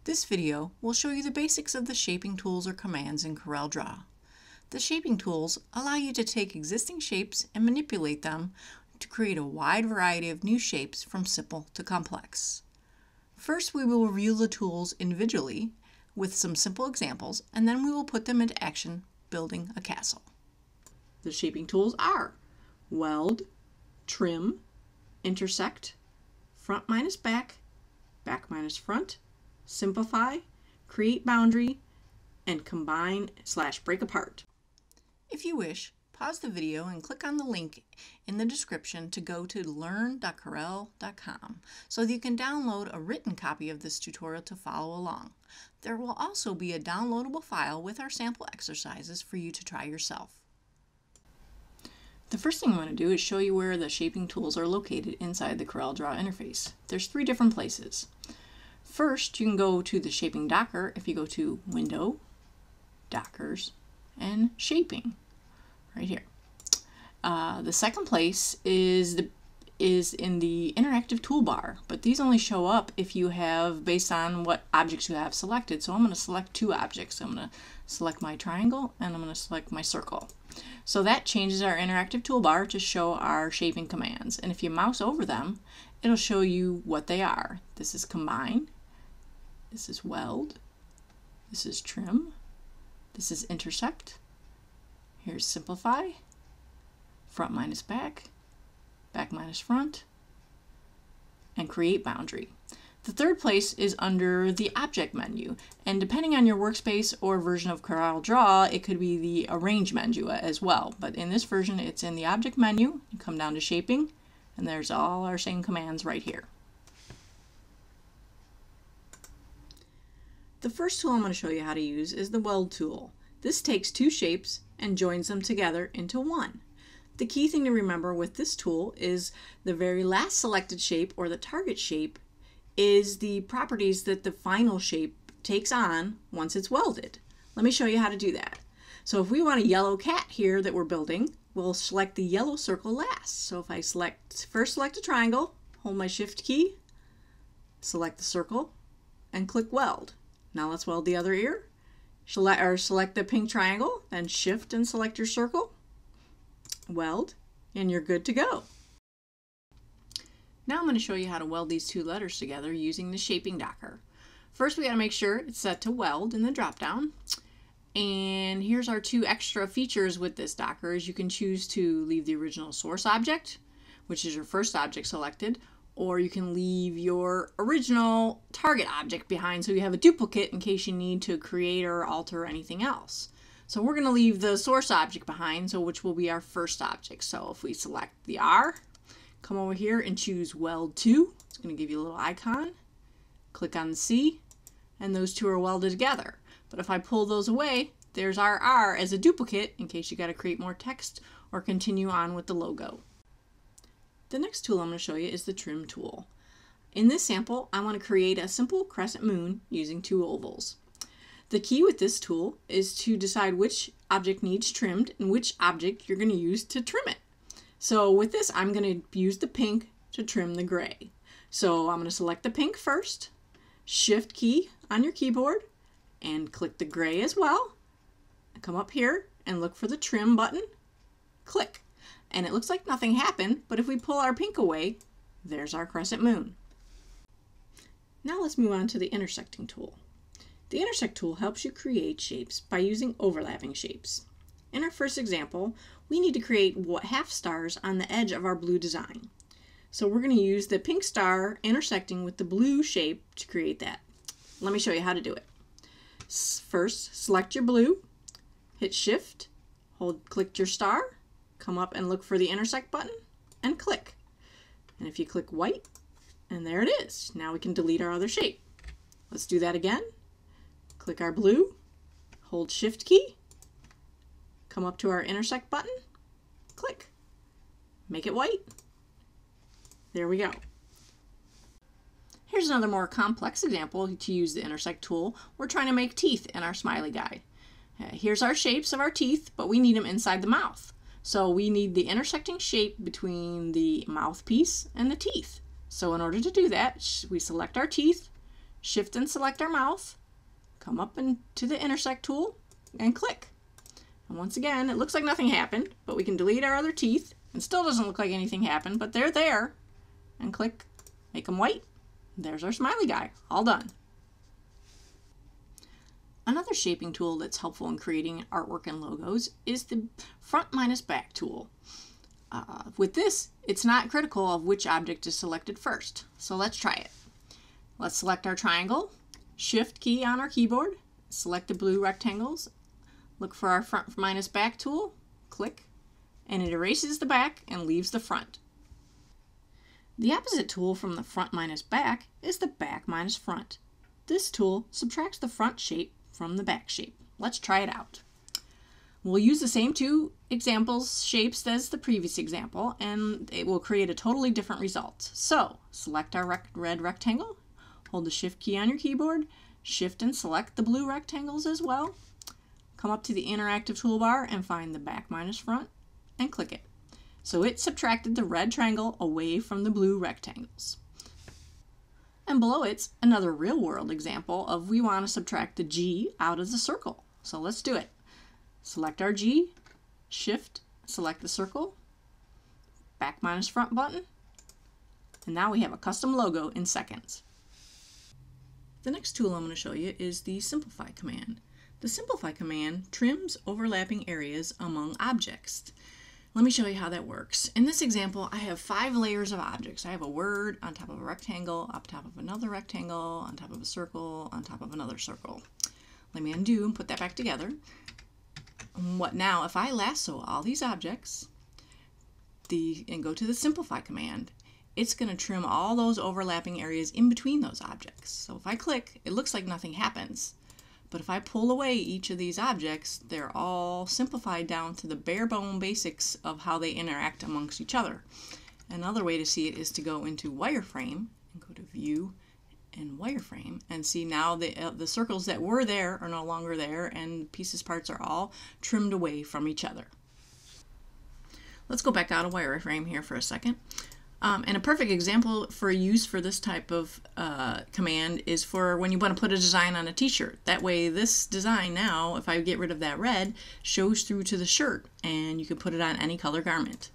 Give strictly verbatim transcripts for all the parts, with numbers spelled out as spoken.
This video will show you the basics of the shaping tools or commands in CorelDRAW. The shaping tools allow you to take existing shapes and manipulate them to create a wide variety of new shapes from simple to complex. First, we will review the tools individually with some simple examples, and then we will put them into action building a castle. The shaping tools are Weld, Trim, Intersect, Front minus Back, Back minus Front, Simplify, Create Boundary, and Combine slash Break Apart. If you wish, pause the video and click on the link in the description to go to learn dot corel dot com so that you can download a written copy of this tutorial to follow along. There will also be a downloadable file with our sample exercises for you to try yourself. The first thing I'm going to do is show you where the shaping tools are located inside the CorelDRAW interface. There's three different places. First, you can go to the Shaping Docker if you go to Window, Dockers, and Shaping, right here. Uh, the second place is the is in the interactive toolbar, but these only show up if you have, based on what objects you have selected. So I'm going to select two objects. I'm going to select my triangle and I'm going to select my circle. So that changes our interactive toolbar to show our shaping commands. And if you mouse over them, it'll show you what they are. This is Combine, this is Weld, this is Trim, this is Intersect, here's Simplify, Front minus Back, Back minus Front, and Create Boundary. The third place is under the Object menu, and depending on your workspace or version of CorelDRAW, it could be the Arrange menu as well. But in this version, it's in the Object menu. You come down to Shaping, and there's all our same commands right here. The first tool I'm going to show you how to use is the Weld tool. This takes two shapes and joins them together into one. The key thing to remember with this tool is the very last selected shape, or the target shape, is the properties that the final shape takes on once it's welded. Let me show you how to do that. So if we want a yellow cat here that we're building, we'll select the yellow circle last. So if I select, first select a triangle, hold my Shift key, select the circle, and click Weld. Now let's weld the other ear. Select, or select the pink triangle, then Shift and select your circle, weld, and you're good to go. Now I'm going to show you how to weld these two letters together using the Shaping Docker. First, we got to make sure it's set to Weld in the drop-down. And here's our two extra features with this Docker. Is you can choose to leave the original source object, which is your first object selected, or you can leave your original target object behind so you have a duplicate in case you need to create or alter anything else. So we're going to leave the source object behind, so which will be our first object. So if we select the R, come over here and choose Weld to, it's going to give you a little icon, click on the C, and those two are welded together. But if I pull those away, there's our R as a duplicate in case you got to create more text or continue on with the logo. The next tool I'm going to show you is the Trim tool. In this sample, I want to create a simple crescent moon using two ovals. The key with this tool is to decide which object needs trimmed and which object you're going to use to trim it. So with this, I'm going to use the pink to trim the gray. So I'm going to select the pink first, Shift key on your keyboard, and click the gray as well. Come up here and look for the Trim button, click. And it looks like nothing happened, but if we pull our pink away, there's our crescent moon. Now let's move on to the Intersecting tool. The Intersect tool helps you create shapes by using overlapping shapes. In our first example, we need to create half stars on the edge of our blue design. So we're going to use the pink star intersecting with the blue shape to create that. Let me show you how to do it. First, select your blue, hit Shift, hold, click your star, come up and look for the Intersect button, and click. And if you click white, and there it is. Now we can delete our other shape. Let's do that again. Click our blue, hold Shift key, come up to our Intersect button, click, make it white. There we go. Here's another more complex example to use the Intersect tool. We're trying to make teeth in our smiley guy. Here's our shapes of our teeth, but we need them inside the mouth. So we need the intersecting shape between the mouthpiece and the teeth. So in order to do that, we select our teeth, shift and select our mouth, come up into the intersect tool and click. And once again, it looks like nothing happened, but we can delete our other teeth. It still doesn't look like anything happened, but they're there. And click, make them white. There's our smiley guy, all done. Another shaping tool that's helpful in creating artwork and logos is the front minus back tool. Uh, with this, it's not critical of which object is selected first. So let's try it. Let's select our triangle, shift key on our keyboard, select the blue rectangles, look for our front minus back tool, click, and it erases the back and leaves the front. The opposite tool from the front minus back is the back minus front. This tool subtracts the front shape from the back shape. Let's try it out. We'll use the same two examples shapes as the previous example, and it will create a totally different result. So select our rec red rectangle, hold the shift key on your keyboard, shift and select the blue rectangles as well. Come up to the interactive toolbar and find the back minus front and click it. So it subtracted the red triangle away from the blue rectangles. And below it's another real world example of we want to subtract the G out of the circle. So let's do it. Select our G, shift, select the circle, back minus front button, and now we have a custom logo in seconds. The next tool I'm going to show you is the Simplify command. The Simplify command trims overlapping areas among objects. Let me show you how that works. In this example, I have five layers of objects. I have a word on top of a rectangle, on top of another rectangle, on top of a circle, on top of another circle. Let me undo and put that back together. What now, if I lasso all these objects the, and go to the Simplify command, it's going to trim all those overlapping areas in between those objects. So if I click, it looks like nothing happens. But if I pull away each of these objects, they're all simplified down to the bare bone basics of how they interact amongst each other. Another way to see it is to go into Wireframe and go to View and Wireframe and see now the, uh, the circles that were there are no longer there, and pieces parts are all trimmed away from each other. Let's go back out of Wireframe here for a second. Um, and a perfect example for use for this type of uh, command is for when you want to put a design on a t-shirt. That way this design now, if I get rid of that red, shows through to the shirt and you can put it on any color garment.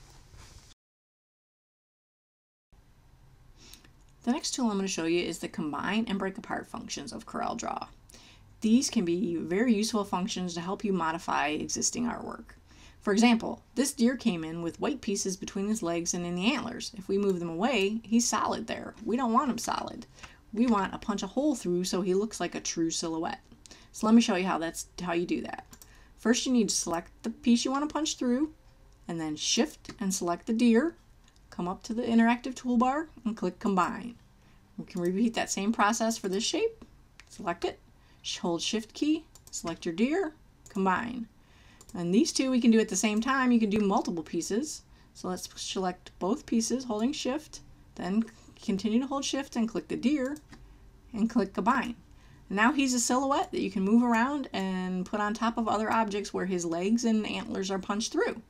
The next tool I'm going to show you is the combine and break apart functions of CorelDRAW. These can be very useful functions to help you modify existing artwork. For example, this deer came in with white pieces between his legs and in the antlers. If we move them away, he's solid there. We don't want him solid. We want to punch a hole through so he looks like a true silhouette. So let me show you how that's how you do that. First you need to select the piece you want to punch through, and then shift and select the deer. Come up to the interactive toolbar and click Combine. We can repeat that same process for this shape. Select it, hold Shift key, select your deer, combine. And these two we can do at the same time. You can do multiple pieces. So let's select both pieces holding Shift, then continue to hold Shift and click the deer and click Combine. Now he's a silhouette that you can move around and put on top of other objects where his legs and antlers are punched through.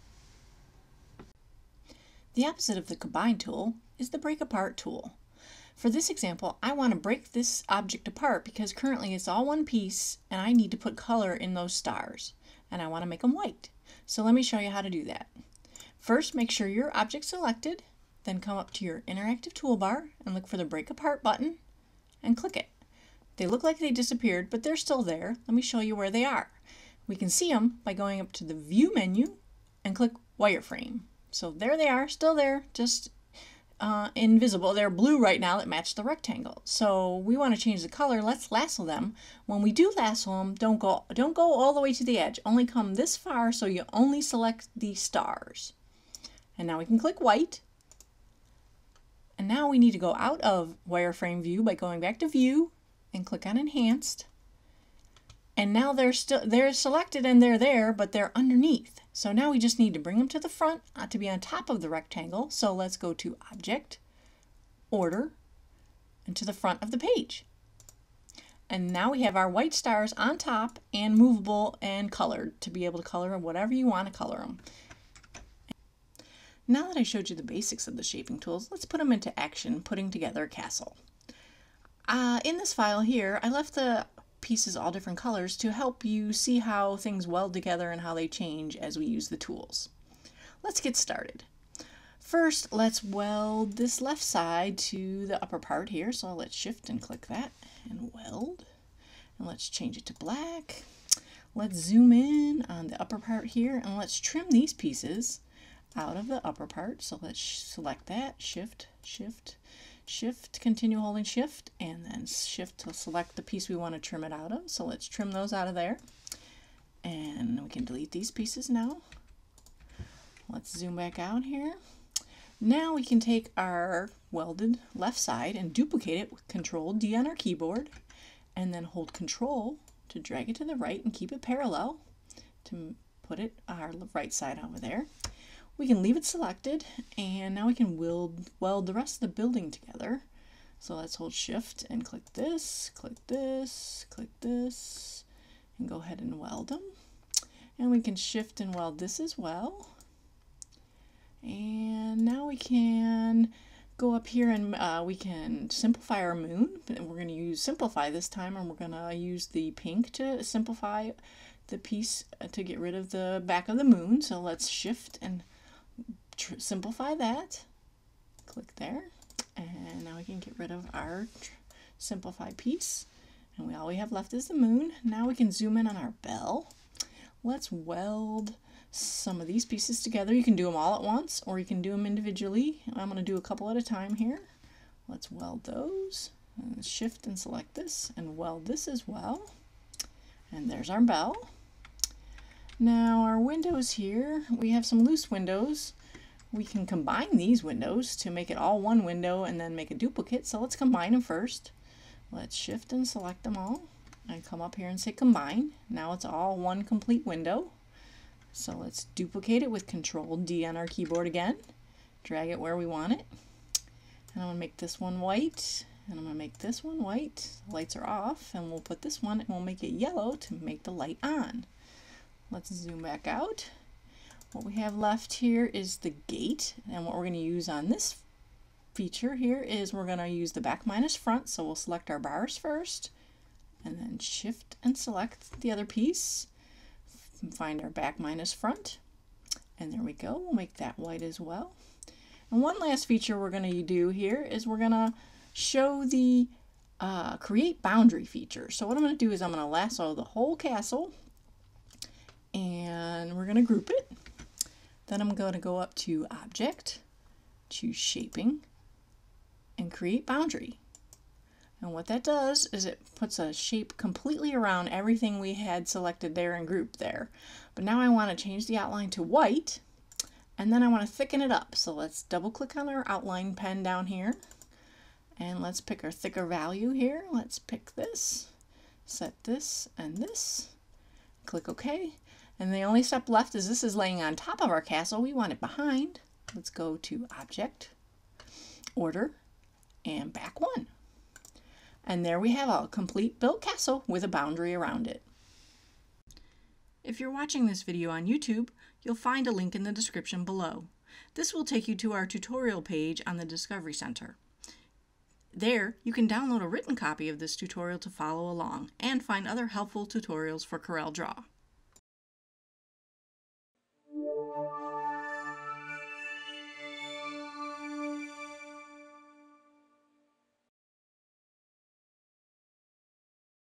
The opposite of the Combine tool is the Break Apart tool. For this example, I want to break this object apart because currently it's all one piece and I need to put color in those stars. And I want to make them white. So let me show you how to do that. First, make sure your object's selected, then come up to your interactive toolbar and look for the Break Apart button and click it. They look like they disappeared, but they're still there. Let me show you where they are. We can see them by going up to the View menu and click Wireframe. So there they are, still there, just uh, invisible. They're blue right now that match the rectangle. So we want to change the color. Let's lasso them. When we do lasso them, don't go, don't go all the way to the edge. Only come this far so you only select the stars. And now we can click white. And now we need to go out of Wireframe View by going back to View and click on Enhanced. And now they're still they're selected and they're there, but they're underneath. So now we just need to bring them to the front uh, to be on top of the rectangle. So let's go to Object, Order, and to the front of the page. And now we have our white stars on top and movable and colored to be able to color whatever you want to color them. Now that I showed you the basics of the shaping tools, let's put them into action, putting together a castle. Uh, in this file here, I left the pieces all different colors to help you see how things weld together and how they change as we use the tools. Let's get started. First, let's weld this left side to the upper part here. So let's shift and click that and weld. And let's change it to black. Let's zoom in on the upper part here and let's trim these pieces out of the upper part. So let's select that, shift, shift, shift, continue holding shift, and then shift to select the piece we want to trim it out of. So let's trim those out of there. And we can delete these pieces now. Let's zoom back out here. Now we can take our welded left side and duplicate it with control D on our keyboard, and then hold Control to drag it to the right and keep it parallel to put it our right side over there. We can leave it selected, and now we can weld, weld the rest of the building together. So let's hold Shift and click this, click this, click this, and go ahead and weld them. And we can shift and weld this as well. And now we can go up here and uh, we can simplify our moon. We're going to use simplify this time, and we're going to use the pink to simplify the piece to get rid of the back of the moon. So let's shift and tr simplify that. Click there, and now we can get rid of our simplified piece. And we all we have left is the moon. Now we can zoom in on our bell. Let's weld some of these pieces together. You can do them all at once, or you can do them individually. I'm going to do a couple at a time here. Let's weld those, and shift and select this, and weld this as well. And there's our bell. Now our windows here, we have some loose windows. We can combine these windows to make it all one window and then make a duplicate. So let's combine them first. Let's shift and select them all, and come up here and say combine. Now it's all one complete window. So let's duplicate it with control D on our keyboard again. Drag it where we want it. And I'm going to make this one white. And I'm going to make this one white. The lights are off. And we'll put this one and we'll make it yellow to make the light on. Let's zoom back out. What we have left here is the gate. And what we're going to use on this feature here is we're going to use the back minus front. So we'll select our bars first. And then shift and select the other piece. Find our back minus front, and there we go. We'll make that white as well. And one last feature we're going to do here is we're going to show the uh, create boundary feature. So what I'm going to do is I'm going to lasso the whole castle, and we're going to group it. Then I'm going to go up to Object, choose Shaping, and Create Boundary. And what that does is it puts a shape completely around everything we had selected there and grouped there. But now I want to change the outline to white, and then I want to thicken it up. So let's double click on our outline pen down here, and let's pick our thicker value here. Let's pick this, set this and this, click OK. And the only step left is this is laying on top of our castle. We want it behind. Let's go to Object, Order, and back one. And there we have a complete built castle with a boundary around it. If you're watching this video on YouTube, you'll find a link in the description below. This will take you to our tutorial page on the Discovery Center. There, you can download a written copy of this tutorial to follow along and find other helpful tutorials for CorelDRAW.